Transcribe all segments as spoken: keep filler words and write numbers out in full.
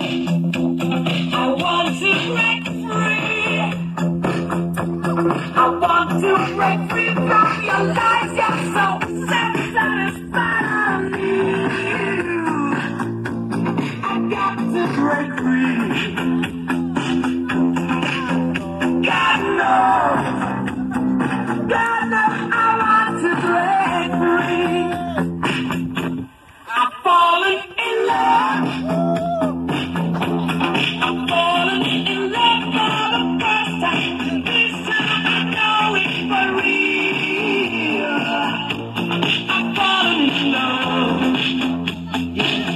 I want to break free. I want to break free from your lies. You're so self-satisfied. I got to break free. God knows, God knows I want to break free. I've fallen in love. I've fallen in love for the first time. This time I know it's for real. I've fallen in love. Yeah.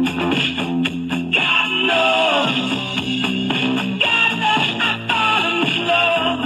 God knows, God knows I've fallen in love.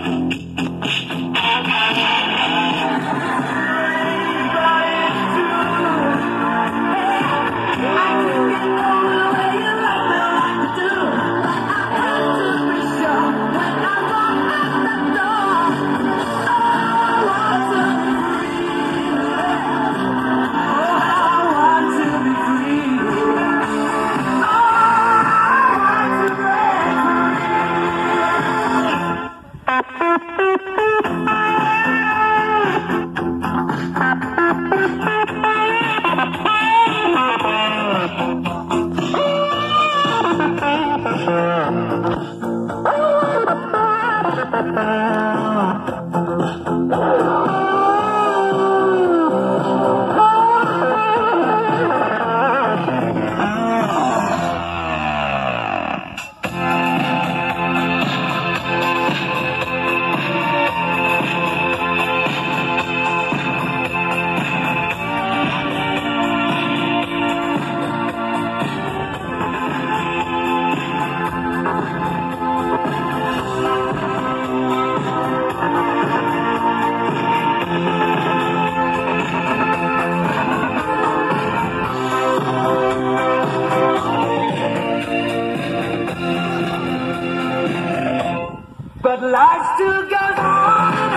But life still goes on.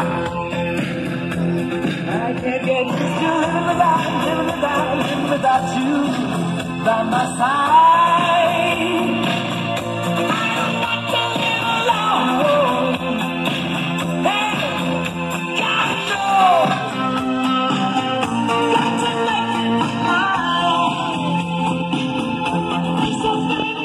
I can't get used to living without, living without, living without you by my side. I don't want to live alone. Hey, God knows, got to make it mine. So baby,